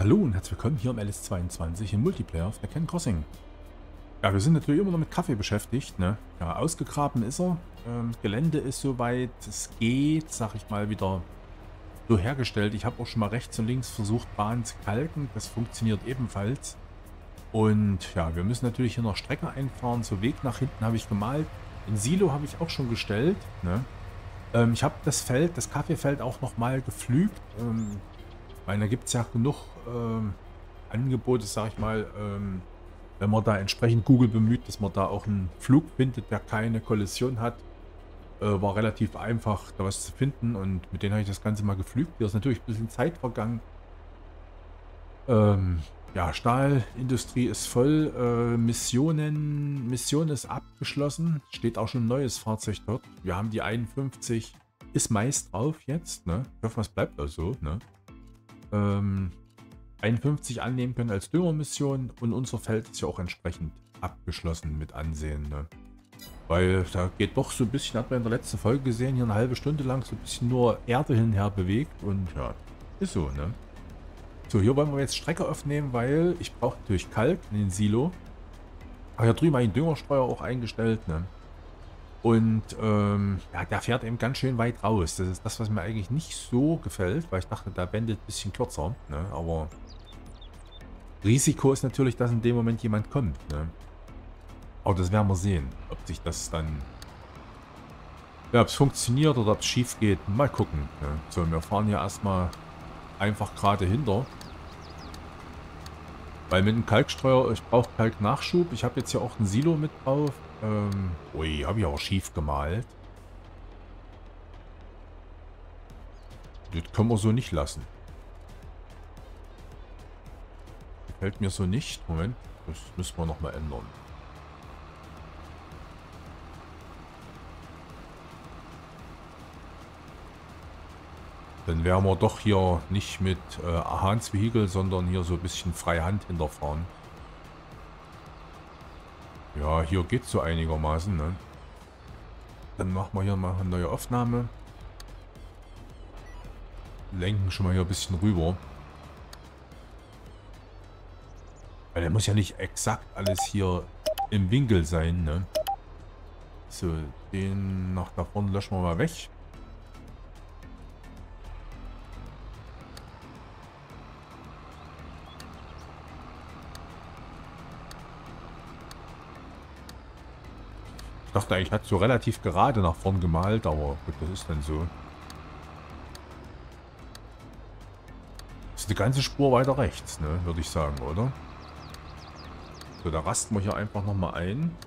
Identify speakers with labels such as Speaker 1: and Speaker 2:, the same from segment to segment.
Speaker 1: Hallo und herzlich willkommen hier im LS22 im Multiplayer auf der Ken Crossing. Ja, wir sind natürlich immer noch mit Kaffee beschäftigt, ne? Ja, ausgegraben ist er. Gelände ist soweit es geht, sag ich mal, wieder so hergestellt. Ich habe auch schon mal rechts und links versucht, Bahn zu kalken. Das funktioniert ebenfalls. Und ja, wir müssen natürlich hier noch Strecke einfahren. So Weg nach hinten habe ich gemalt. Ein Silo habe ich auch schon gestellt, ne? Ich habe das Kaffeefeld auch nochmal gepflügt. Weil da gibt es ja genug Angebote, sag ich mal, wenn man da entsprechend Google bemüht, dass man da auch einen Flug findet, der keine Kollision hat. War relativ einfach, da was zu finden und mit denen habe ich das Ganze mal gepflügt. Hier ist natürlich ein bisschen Zeit vergangen. Ja, Stahlindustrie ist voll. Mission ist abgeschlossen. Steht auch schon ein neues Fahrzeug dort. Wir haben die 51, ist meist drauf jetzt, ne? Ich hoffe, es bleibt auch so, ne? 51 annehmen können als Düngermission und unser Feld ist ja auch entsprechend abgeschlossen mit Ansehen, ne? Weil da geht doch so ein bisschen, hat man in der letzten Folge gesehen, hier eine halbe Stunde lang so ein bisschen nur Erde hin und her bewegt und ja, ist so, ne? So, hier wollen wir jetzt Strecke aufnehmen, weil ich brauche natürlich Kalk in den Silo. Ach, hier drüben habe ich den Düngerstreuer auch eingestellt, ne? Und ja, der fährt eben ganz schön weit raus. Das ist das, was mir eigentlich nicht so gefällt, weil ich dachte, der wendet ein bisschen kürzer, ne? Aber Risiko ist natürlich, dass in dem Moment jemand kommt, ne? Aber das werden wir sehen, ob sich das dann, ja, ob es funktioniert oder ob es schief geht. Mal gucken, ne? So, wir fahren hier erstmal einfach gerade hinter. Weil mit dem Kalkstreuer, ich brauche Kalknachschub. Ich habe jetzt hier auch ein Silo mit drauf. Ui, habe ich auch schief gemalt. Das können wir so nicht lassen. Gefällt mir so nicht. Moment, das müssen wir nochmal ändern. Dann wären wir doch hier nicht mit Ahans Vehikel, sondern hier so ein bisschen Freihand hinterfahren. Ja, hier geht es so einigermaßen, ne? Dann machen wir hier mal eine neue Aufnahme. Lenken schon mal hier ein bisschen rüber. Weil der muss ja nicht exakt alles hier im Winkel sein, ne? So, den nach da vorne löschen wir mal weg. Ich dachte eigentlich, hat so relativ gerade nach vorn gemalt, aber gut, das ist dann so. Das ist die ganze Spur weiter rechts, ne, würde ich sagen, oder? So, da rasten wir hier einfach nochmal ein.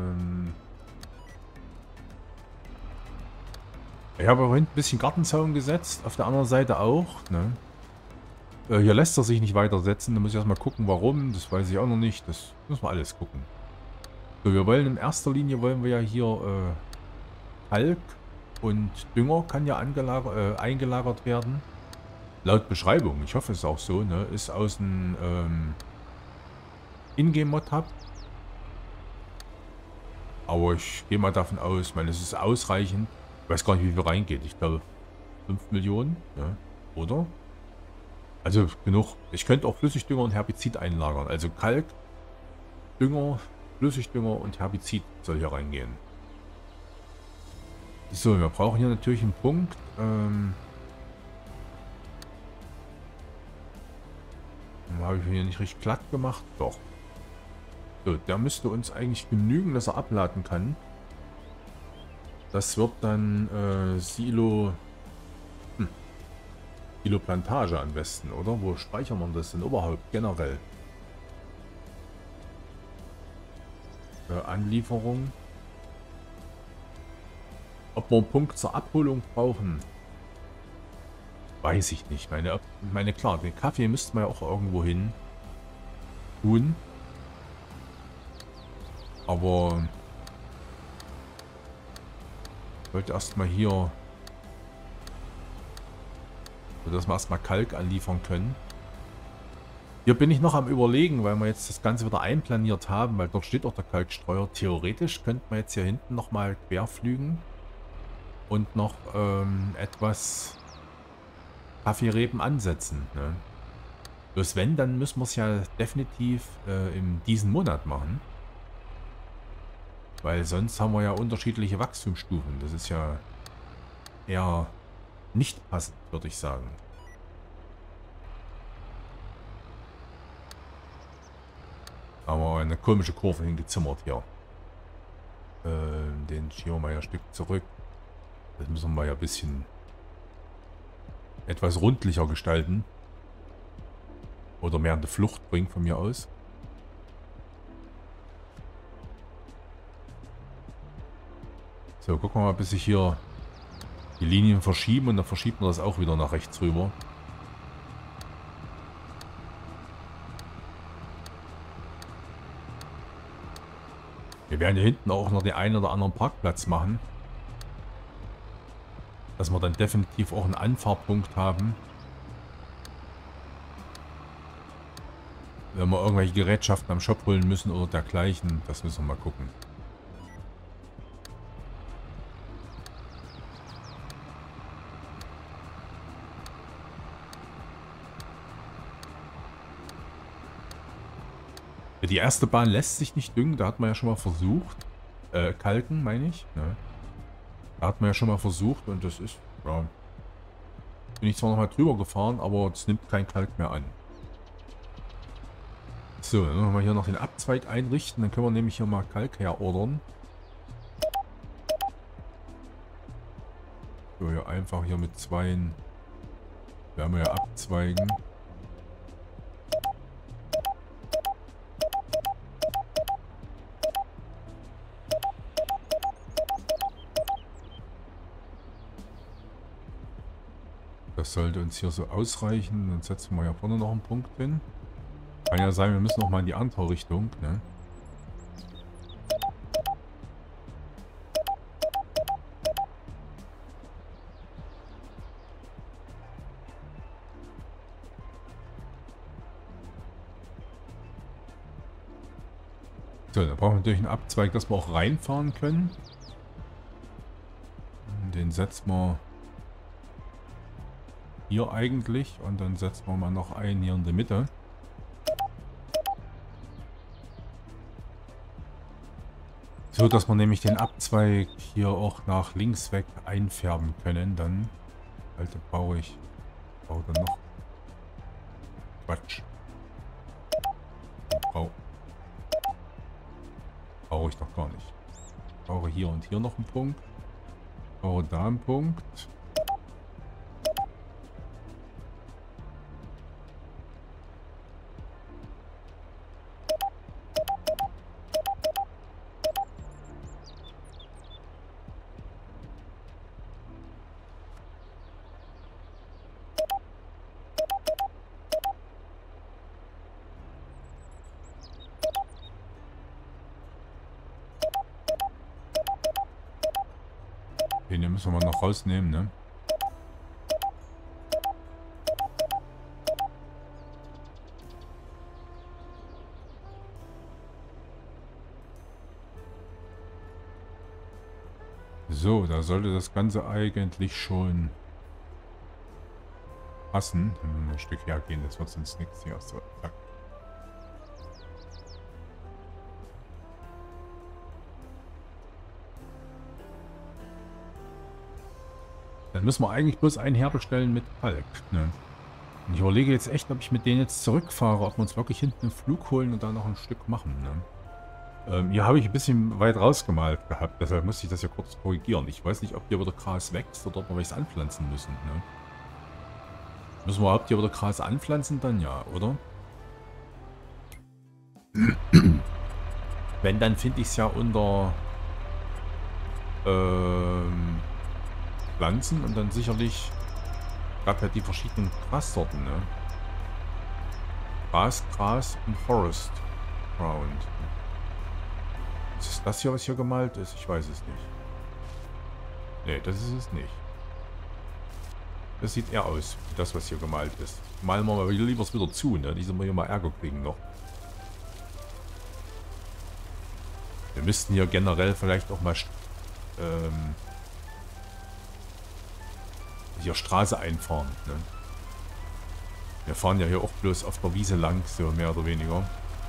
Speaker 1: Ich habe vorhin ein bisschen Gartenzaun gesetzt, auf der anderen Seite auch, ne? Hier lässt er sich nicht weitersetzen, da muss ich erstmal gucken, warum, das weiß ich auch noch nicht, das müssen wir alles gucken. So, wir wollen in erster Linie, wollen wir ja hier Kalk und Dünger kann ja eingelagert werden. Laut Beschreibung, ich hoffe es ist auch so, ne, ist aus dem Ingame-Mod-Hub. Aber ich gehe mal davon aus, ich meine, es ist ausreichend. Ich weiß gar nicht, wie viel reingeht. Ich glaube 5 Millionen, ja, oder? Also genug. Ich könnte auch Flüssigdünger und Herbizid einlagern. Also Kalk, Dünger, Flüssigdünger und Herbizid soll hier reingehen. So, wir brauchen hier natürlich einen Punkt. Habe ich hier nicht richtig glatt gemacht? Doch. So, der müsste uns eigentlich genügen, dass er abladen kann. Das wird dann Silo Plantage am besten, oder? Wo speichern wir das denn überhaupt generell? Anlieferung. Ob wir einen Punkt zur Abholung brauchen, weiß ich nicht. Meine klar, den Kaffee müssten wir ja auch irgendwo hin tun. Aber ich wollte erstmal hier, dass wir erstmal Kalk anliefern können. Hier bin ich noch am Überlegen, weil wir jetzt das Ganze wieder einplaniert haben, weil dort steht auch der Kalkstreuer. Theoretisch könnten wir jetzt hier hinten nochmal querflügen und noch etwas Kaffeereben ansetzen, ne? Bloß wenn, dann müssen wir es ja definitiv in diesem Monat machen. Weil sonst haben wir ja unterschiedliche Wachstumsstufen. Das ist ja eher nicht passend, würde ich sagen. Aber eine komische Kurve hingezimmert hier. Den schieben wir mal ein Stück zurück. Das müssen wir ja ein bisschen etwas rundlicher gestalten. Oder mehr in die Flucht bringen von mir aus. So, gucken wir mal, bis sich hier die Linien verschieben und dann verschiebt man das auch wieder nach rechts rüber. Wir werden hier hinten auch noch den einen oder anderen Parkplatz machen. Dass wir dann definitiv auch einen Anfahrpunkt haben. Wenn wir irgendwelche Gerätschaften am Shop holen müssen oder dergleichen, das müssen wir mal gucken. Die erste Bahn lässt sich nicht düngen, da hat man ja schon mal versucht. Kalken, meine ich. Ne? Da hat man ja schon mal versucht und das ist, ja. Bin ich zwar noch mal drüber gefahren, aber es nimmt kein Kalk mehr an. So, dann müssen wir hier noch den Abzweig einrichten, dann können wir nämlich hier mal Kalk herordern. So, hier einfach hier mit zweien werden wir ja abzweigen. Das sollte uns hier so ausreichen. Dann setzen wir ja vorne noch einen Punkt hin. Kann ja sein, wir müssen noch mal in die andere Richtung. Ne? So, dann brauchen wir natürlich einen Abzweig, dass wir auch reinfahren können. Den setzen wir hier eigentlich und dann setzen wir mal noch einen hier in der Mitte. So, dass wir nämlich den Abzweig hier auch nach links weg einfärben können. Dann, Alter, brauche dann noch Quatsch. Brauche ich doch gar nicht. Brauche hier und hier noch einen Punkt. Brauche da einen Punkt. Den hier müssen wir noch rausnehmen, ne? So, da sollte das Ganze eigentlich schon passen. Wenn wir mal ein Stück hergehen, das wird sonst nichts hier. So, zack. Dann müssen wir eigentlich bloß einen herbestellen mit Kalk. Ne? Und ich überlege jetzt echt, ob ich mit denen jetzt zurückfahre, ob wir uns wirklich hinten einen Flug holen und da noch ein Stück machen. Ne? Hier habe ich ein bisschen weit rausgemalt gehabt, deshalb musste ich das ja kurz korrigieren. Ich weiß nicht, ob hier wieder Gras wächst oder ob wir was anpflanzen müssen. Ne? Müssen wir überhaupt hier wieder Gras anpflanzen? Dann ja, oder? Wenn, dann finde ich es ja unter Pflanzen und dann sicherlich gab ja die verschiedenen Grassorten, ne? Gras und Forest Ground. Ist das hier, was hier gemalt ist? Ich weiß es nicht. Ne, das ist es nicht. Das sieht eher aus, wie das, was hier gemalt ist. Malen wir mal lieber wieder zu, ne? Die sind wir hier mal Ärger kriegen noch. Wir müssten hier generell vielleicht auch mal hier Straße einfahren. Ne? Wir fahren ja hier auch bloß auf der Wiese lang, so mehr oder weniger.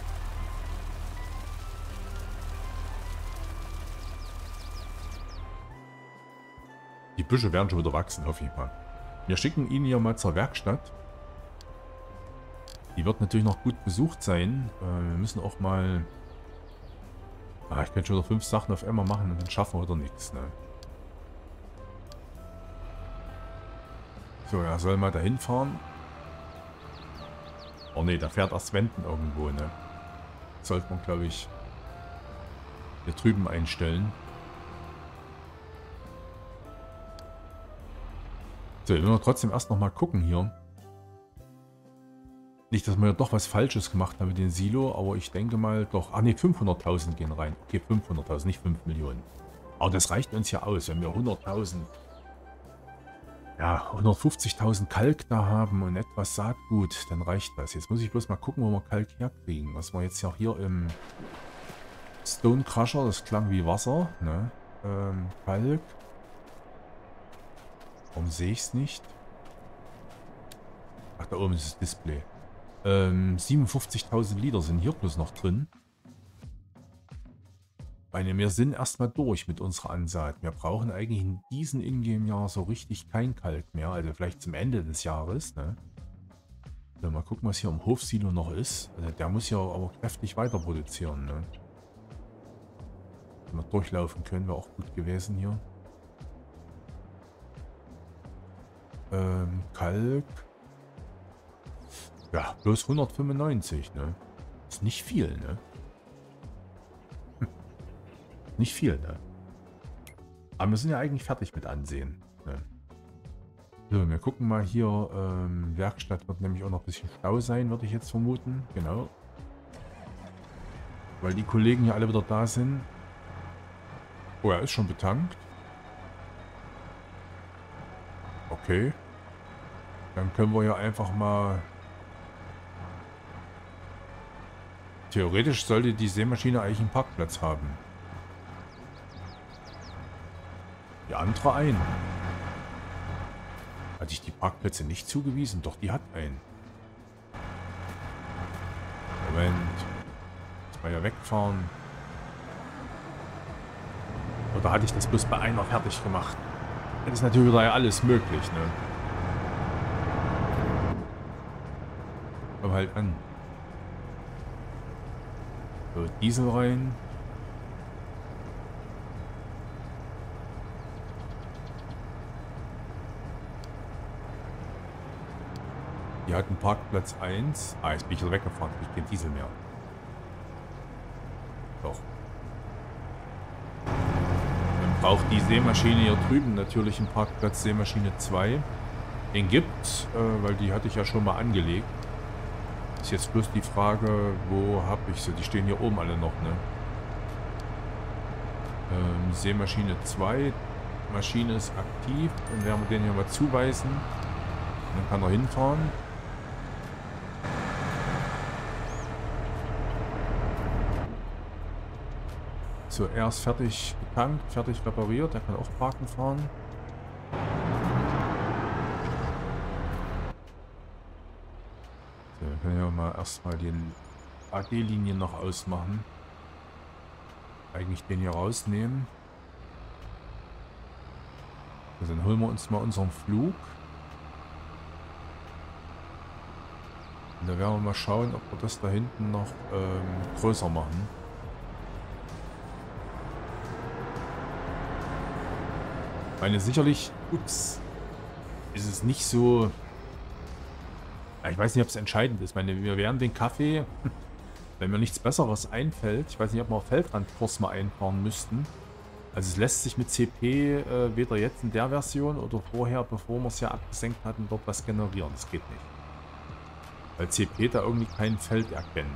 Speaker 1: Die Büsche werden schon wieder wachsen, hoffe ich mal. Wir schicken ihn hier mal zur Werkstatt. Die wird natürlich noch gut besucht sein. Wir müssen auch mal... ich könnte schon wieder 5 Sachen auf einmal machen und dann schaffen wir wieder nichts, ne? So, er soll mal dahin fahren. Oh ne, der fährt erst wenden irgendwo, ne? Sollte man, glaube ich, hier drüben einstellen. So, wir müssen trotzdem erst noch mal gucken hier. Nicht, dass wir ja doch was Falsches gemacht haben mit dem Silo, aber ich denke mal doch... ne, 500.000 gehen rein. Okay, 500.000, nicht 5 Millionen. Aber das reicht uns ja aus, wenn wir 100.000... Ja, 150.000 Kalk da haben und etwas Saatgut, dann reicht das. Jetzt muss ich bloß mal gucken, wo wir Kalk herkriegen. Was wir jetzt ja hier im Stone Crusher, das klang wie Wasser, ne? Kalk. Warum sehe ich es nicht? Ach, da oben ist das Display. 57.000 Liter sind hier bloß noch drin. Meine, wir sind erstmal durch mit unserer Ansaat. Wir brauchen eigentlich in diesem Ingame-Jahr so richtig kein Kalk mehr. Also vielleicht zum Ende des Jahres, ne? So, mal gucken, was hier im Hofsilo noch ist. Also der muss ja aber kräftig weiter produzieren, ne? Wenn wir durchlaufen können, wäre auch gut gewesen hier. Kalk. Ja, bloß 195, ne? Ist nicht viel, ne? Nicht viel, ne? Aber wir sind ja eigentlich fertig mit Ansehen. Ne? So, wir gucken mal hier. Werkstatt wird nämlich auch noch ein bisschen Stau sein, würde ich jetzt vermuten. Genau. Weil die Kollegen ja alle wieder da sind. Oh, er ist schon betankt. Okay. Dann können wir ja einfach mal... Theoretisch sollte die Sämaschine eigentlich einen Parkplatz haben. Die andere ein. Hatte ich die Parkplätze nicht zugewiesen? Doch, die hat einen. Moment. Jetzt mal ja wegfahren. Oder hatte ich das bloß bei einer fertig gemacht? Das ist natürlich wieder alles möglich, ne? Komm halt an. So, Diesel rein. Die hatten Parkplatz 1. Jetzt bin ich wieder weggefahren. Ich kein Diesel mehr. Doch. Dann braucht die Sämaschine hier drüben natürlich einen Parkplatz Sämaschine 2. Den gibt's, weil die hatte ich ja schon mal angelegt. Ist jetzt bloß die Frage, wo habe ich sie? Die stehen hier oben alle noch, ne? Sämaschine 2. Maschine ist aktiv. Dann werden wir den hier mal zuweisen. Dann kann er hinfahren. So, er ist fertig getankt, fertig repariert. Er kann auch parken fahren. So, wir können ja mal erstmal die AD-Linien noch ausmachen. Eigentlich den hier rausnehmen. Also dann holen wir uns mal unseren Flug. Und da werden wir mal schauen, ob wir das da hinten noch größer machen. Ich meine, sicherlich, ups, ist es nicht so... Ich weiß nicht, ob es entscheidend ist. Ich meine, wir werden den Kaffee, wenn mir nichts Besseres einfällt, ich weiß nicht, ob wir auf Feldrandkurs mal einfahren müssten. Also es lässt sich mit CP weder jetzt in der Version oder vorher, bevor wir es ja abgesenkt hatten, dort was generieren. Das geht nicht. Weil CP da irgendwie kein Feld erkennen.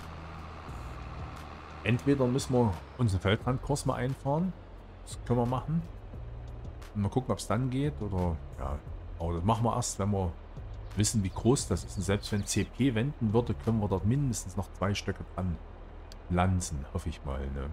Speaker 1: Entweder müssen wir unseren Feldrandkurs mal einfahren. Das können wir machen. Und mal gucken, ob es dann geht. Oder ja, aber das machen wir erst, wenn wir wissen, wie groß das ist. Und selbst wenn CP wenden würde, können wir dort mindestens noch 2 Stöcke dran lanzen. Hoffe ich mal, ne?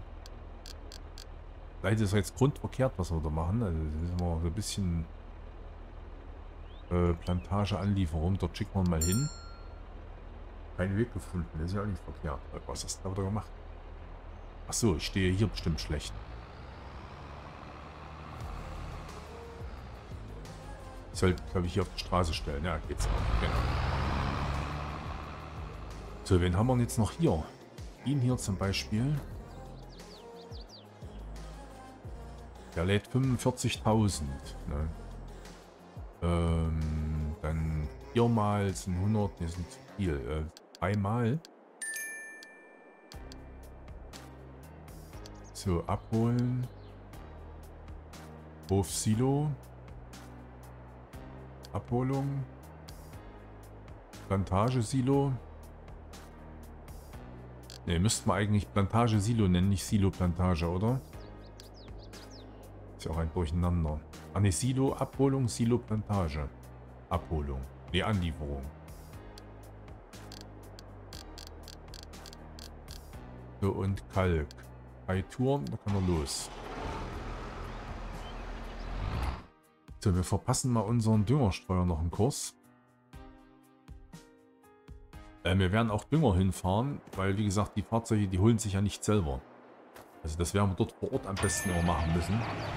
Speaker 1: Vielleicht ist es jetzt grundverkehrt, was wir da machen. Also das ist immer so ein bisschen... Plantageanlieferung. Dort schicken wir mal hin. Keinen Weg gefunden. Das ist ja auch nicht verkehrt. Was hast du da wieder gemacht? Achso, ich stehe hier bestimmt schlecht. Ich sollte, glaube ich, hier auf die Straße stellen. Ja, geht's auch. Genau. So, wen haben wir denn jetzt noch hier? Ihn hier zum Beispiel. Der lädt 45.000. Ne? Dann 4 mal sind 100, ne, sind zu viel. 3 mal. So, abholen. Hof Silo. Abholung. Plantage Silo. Ne, müssten wir eigentlich Plantage Silo nennen, nicht Silo Plantage, oder? Ist ja auch ein Durcheinander. Ah ne, Silo Abholung, Silo Plantage. Abholung. Ne, Anlieferung. So, und Kalk. 3 Touren, da kann er los. So, wir verpassen mal unseren Düngerstreuer noch einen Kurs. Wir werden auch Dünger hinfahren, weil wie gesagt, die Fahrzeuge, die holen sich ja nicht selber. Also das werden wir dort vor Ort am besten immer machen müssen.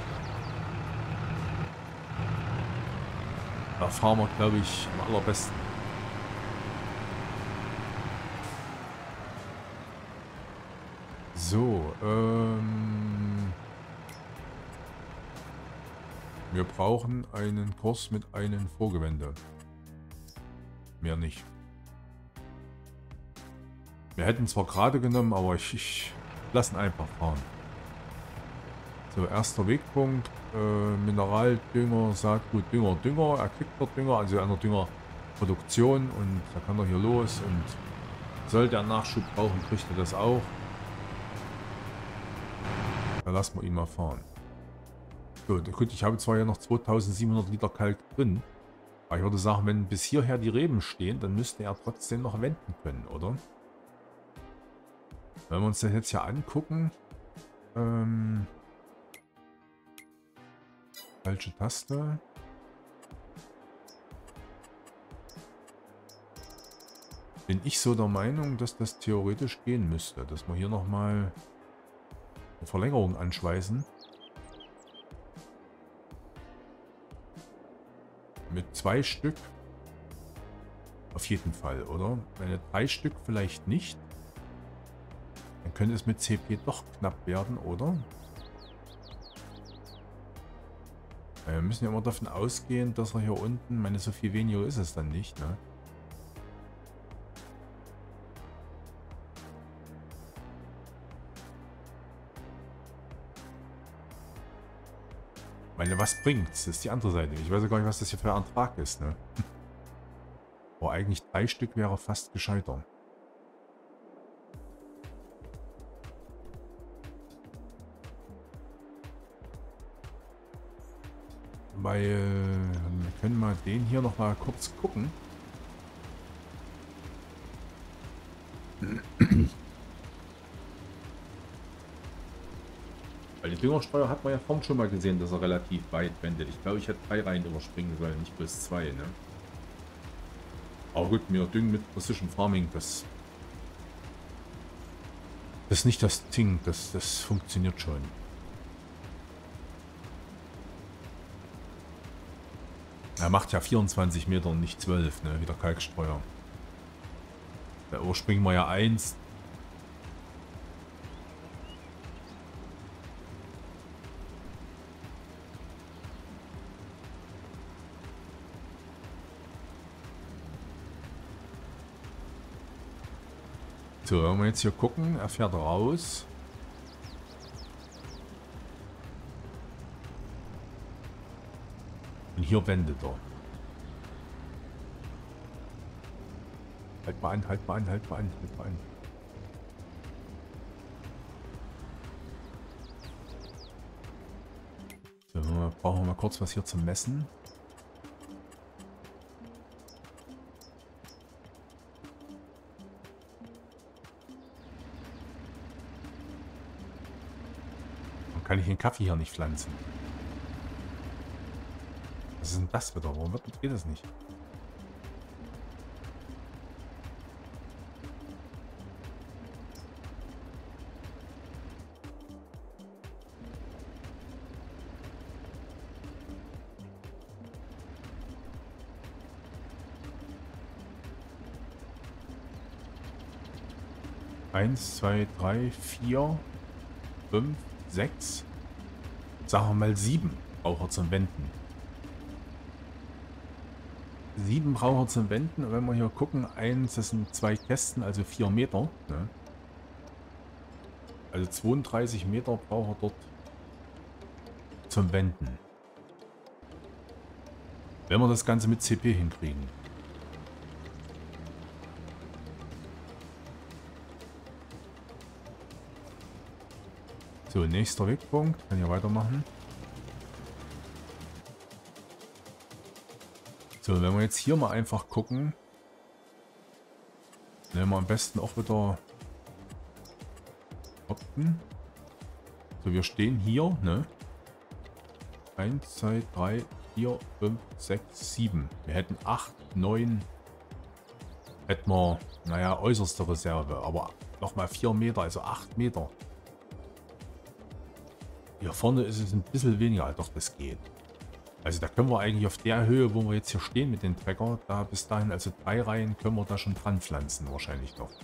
Speaker 1: Da fahren wir, glaube ich, am allerbesten. So, wir brauchen einen Kurs mit einem Vorgewende. Mehr nicht. Wir hätten zwar gerade genommen, aber ich lasse ihn einfach fahren. So, erster Wegpunkt. Mineraldünger, Saatgut, Dünger. Er kriegt dort Dünger, also an der Düngerproduktion. Und da kann er hier los. Und sollte er Nachschub brauchen, kriegt er das auch. Da lassen wir ihn mal fahren. Gut, ich habe zwar ja noch 2700 Liter Kalk drin. Aber ich würde sagen, wenn bis hierher die Reben stehen, dann müsste er trotzdem noch wenden können, oder? Wenn wir uns das jetzt hier angucken. Falsche Taste. Bin ich so der Meinung, dass das theoretisch gehen müsste. Dass wir hier nochmal eine Verlängerung anschweißen. Mit 2 Stück. Auf jeden Fall, oder? Wenn 3 Stück vielleicht nicht. Dann könnte es mit CP doch knapp werden, oder? Wir müssen ja immer davon ausgehen, dass er hier unten, meine, so viel weniger ist es dann nicht, ne? Meine, was bringt's? Das ist die andere Seite. Ich weiß ja gar nicht, was das hier für ein Antrag ist, ne? Aber eigentlich 3 Stück wäre fast gescheiter. Weil wir können mal den hier noch mal kurz gucken. Weil die Düngerstreuer hat man ja vorhin schon mal gesehen, dass er relativ weit wendet. Ich glaube, ich hätte 3 Reihen überspringen sollen, nicht bloß 2, ne? Aber gut, wir düngen mit Precision Farming, das ist nicht das Ding, das funktioniert schon. Er macht ja 24 Meter und nicht 12, ne? Wie der Kalkstreuer. Da überspringen wir ja 1. So, wenn wir jetzt hier gucken, er fährt raus. Und hier wendet er. Halt mal an, halt mal an, halt mal an, halt mal an. So, brauchen wir mal kurz was hier zum Messen. Dann kann ich den Kaffee hier nicht pflanzen. Das ist denn das wieder? Warum geht das nicht? Eins, zwei, drei, vier, 5, 6. Sagen wir mal 7 Braucher zum Wenden. 7 Braucher zum Wenden. Und wenn wir hier gucken, das sind 2 Kästen, also 4 Meter. Ne? Also 32 Meter braucht er dort zum Wenden. Wenn wir das Ganze mit CP hinkriegen. So, nächster Wegpunkt. Kann ja weitermachen. So, wenn wir jetzt hier mal einfach gucken. Nehmen wir am besten auch wieder Opten. So, wir stehen hier, ne? 1, 2, 3, 4, 5, 6, 7. Wir hätten 8, 9. Hätten wir, naja, äußerste Reserve. Aber nochmal 4 Meter, also 8 Meter. Hier vorne ist es ein bisschen weniger, doch das geht. Also da können wir eigentlich auf der Höhe, wo wir jetzt hier stehen mit dem Trecker, da bis dahin, also 3 Reihen, können wir da schon dran pflanzen, wahrscheinlich noch.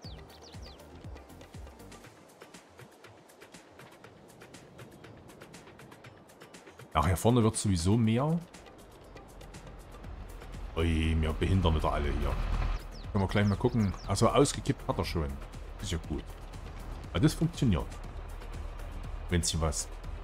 Speaker 1: Ach, hier vorne wird sowieso mehr. Ui, wir behindern wieder alle hier. Können wir gleich mal gucken. Also ausgekippt hat er schon. Ist ja gut. Aber das funktioniert. Wenn sie was.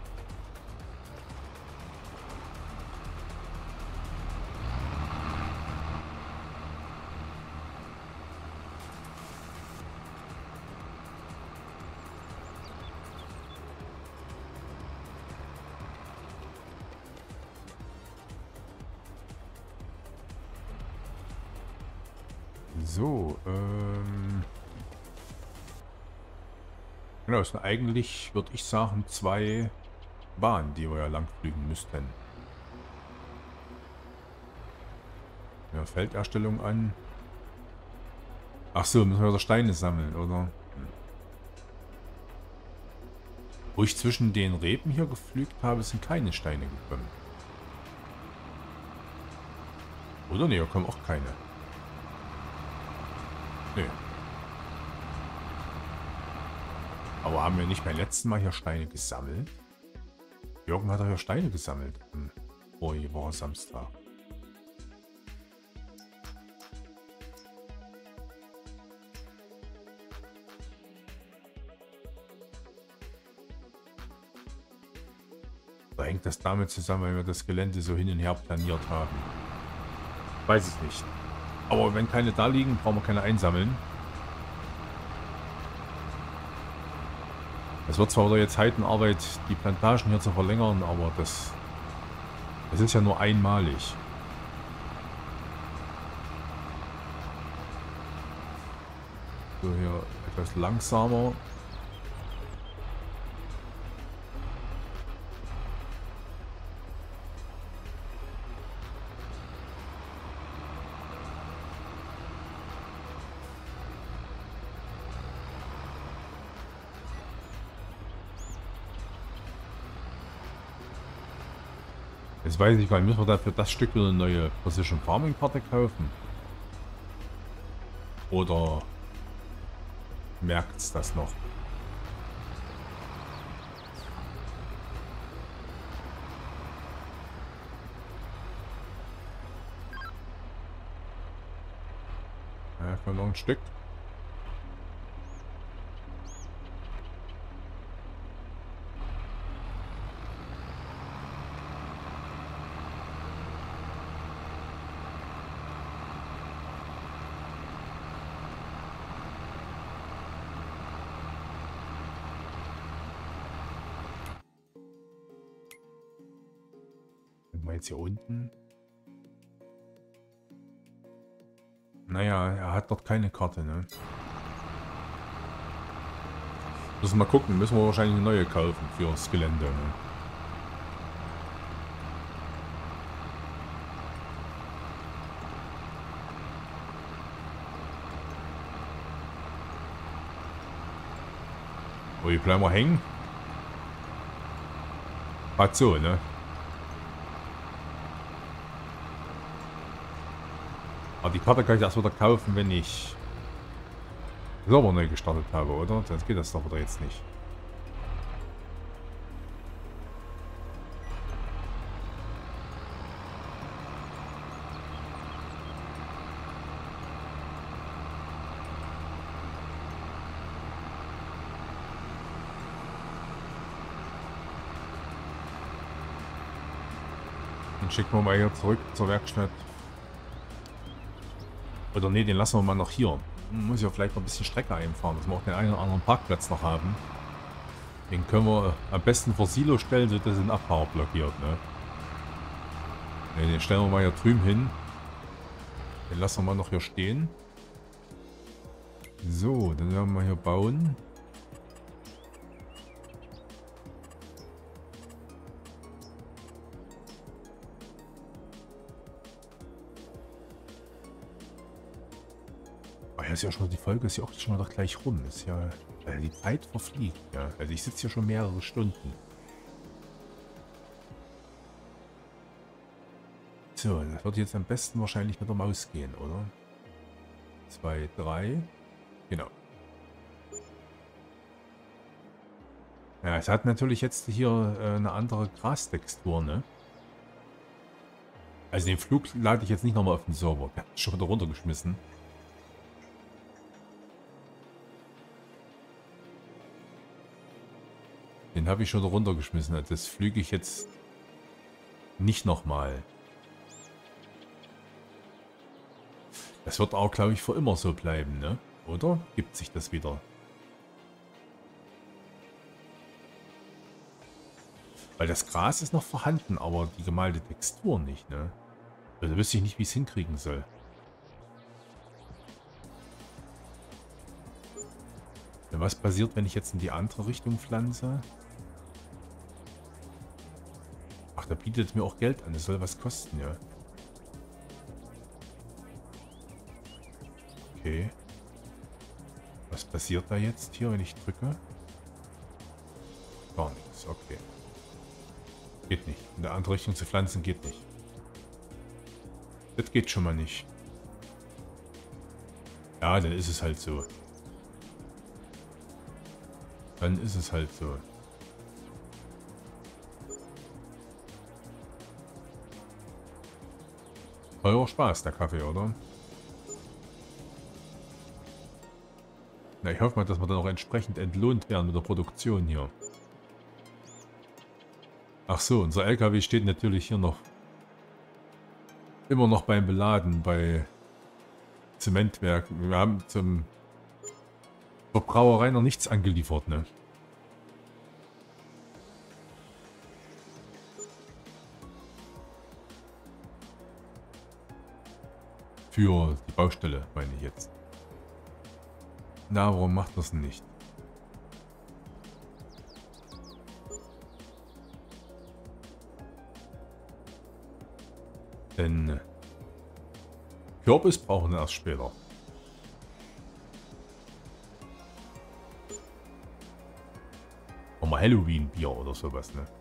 Speaker 1: So, genau, es sind eigentlich, würde ich sagen, 2 Bahnen, die wir ja lang fliegen müssten. Ja, Felderstellung an. Ach so, müssen wir wieder Steine sammeln, oder? Wo ich zwischen den Reben hier gepflügt habe, sind keine Steine gekommen. Oder? Ne, hier kommen auch keine. Nee. Aber haben wir nicht beim letzten Mal hier Steine gesammelt? Jürgen hat doch hier Steine gesammelt. Vorige Woche Samstag. Oder hängt das damit zusammen, weil wir das Gelände so hin und her planiert haben? Weiß ich nicht. Aber wenn keine da liegen, brauchen wir keine einsammeln. Es wird zwar wieder jetzt Heidenarbeit, die Plantagen hier zu verlängern, aber das ist ja nur einmalig. So, hier etwas langsamer. Jetzt weiß ich gar nicht, müssen wir dafür das Stück wieder eine neue Precision Farming Karte kaufen? Oder merkt es das noch? Ja, kommt noch ein Stück. Jetzt hier unten. Naja, er hat dort keine Karte, ne? Müssen wir mal gucken, müssen wir wahrscheinlich eine neue kaufen fürs Gelände, ne? Ui, bleiben wir hängen. Gerade so, ne? Aber die Karte kann ich erst wieder kaufen, wenn ich Server neu gestartet habe, oder? Sonst geht das doch wieder jetzt nicht. Den schicken wir mal hier zurück zur Werkstatt. Oder ne, den lassen wir mal noch hier. Muss ja vielleicht noch ein bisschen Strecke einfahren, dass wir auch den einen oder anderen Parkplatz noch haben. Den können wir am besten vor Silo stellen, sodass den Abfahrer blockiert, ne? Ne, den stellen wir mal hier drüben hin. Den lassen wir mal noch hier stehen. So, dann werden wir hier bauen. Ah, ja, ist ja schon, die Folge ist ja auch schon wieder gleich rum. Ist ja, die Zeit verfliegt, ja. Also ich sitze hier schon mehrere Stunden. So, das wird jetzt am besten wahrscheinlich mit der Maus gehen, oder? 2, 3. Genau. Ja, es hat natürlich jetzt hier eine andere Grastextur, ne? Also den Flug lade ich jetzt nicht nochmal auf den Server. Der hat schon wieder runtergeschmissen. Den habe ich schon wieder runtergeschmissen. Also das flüge ich jetzt nicht nochmal. Das wird auch, glaube ich, für immer so bleiben, ne? Oder? Gibt sich das wieder? Weil das Gras ist noch vorhanden, aber die gemalte Textur nicht, ne? Also wüsste ich nicht, wie ich es hinkriegen soll. Ja, was passiert, wenn ich jetzt in die andere Richtung pflanze? Ach, da bietet es mir auch Geld an. Das soll was kosten, ja. Okay. Was passiert da jetzt hier, wenn ich drücke? Gar nichts, okay. Geht nicht. In der andere Richtung zu pflanzen geht nicht. Das geht schon mal nicht. Ja, dann ist es halt so. Dann ist es halt so. Teurer Spaß, der Kaffee, oder? Na, ich hoffe mal, dass wir dann auch entsprechend entlohnt werden mit der Produktion hier. Ach so, unser LKW steht natürlich hier noch. Immer noch beim Beladen bei Zementwerk. Wir haben zur Brauerei noch nichts angeliefert, ne? Für die Baustelle, meine ich jetzt. Na, warum macht das nicht? Denn Kürbis brauchen wir erst später. Mal Halloween-Bier oder sowas, ne?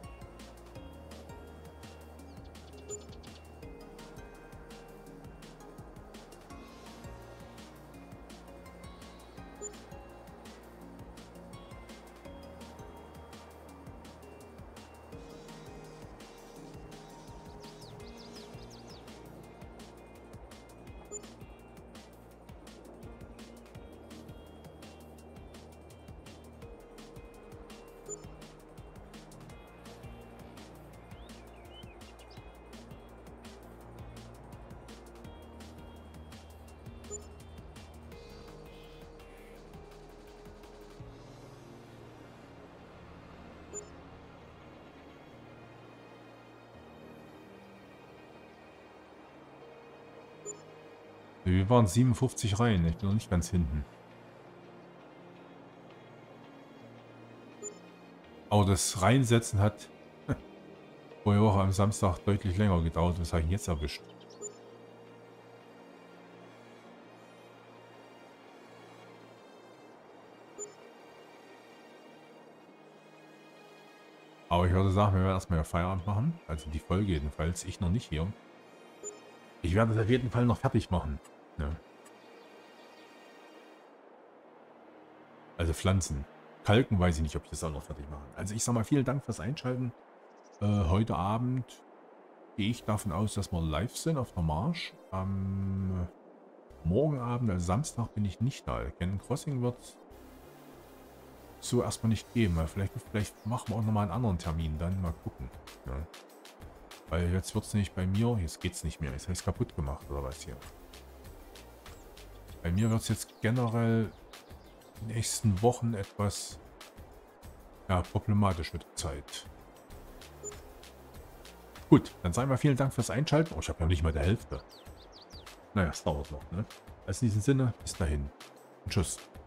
Speaker 1: Wir waren 57 Reihen, ich bin noch nicht ganz hinten. Aber das Reinsetzen hat vorige Woche am Samstag deutlich länger gedauert. Was habe ich denn jetzt erwischt? Aber ich würde sagen, wir werden erstmal Feierabend machen. Also die Folge jedenfalls. Ich noch nicht hier. Ich werde das auf jeden Fall noch fertig machen. Ne? Also Pflanzen. Kalken weiß ich nicht, ob ich das auch noch fertig mache. Also ich sag mal, vielen Dank fürs Einschalten. Heute Abend gehe ich davon aus, dass wir live sind auf der Marsch. Am morgen Abend, also Samstag, bin ich nicht da. Cannon Crossing wird es so erstmal nicht geben. Vielleicht machen wir auch nochmal einen anderen Termin dann. Mal gucken. Ja. Weil jetzt wird es nicht bei mir. Jetzt geht es nicht mehr. Jetzt habe ich es kaputt gemacht oder was hier. Bei mir wird es jetzt generell in den nächsten Wochen etwas problematisch mit der Zeit. Gut, dann sagen wir vielen Dank fürs Einschalten. Oh, ich habe ja nicht mal die Hälfte. Naja, es dauert noch, ne? Also in diesem Sinne, bis dahin. Und tschüss.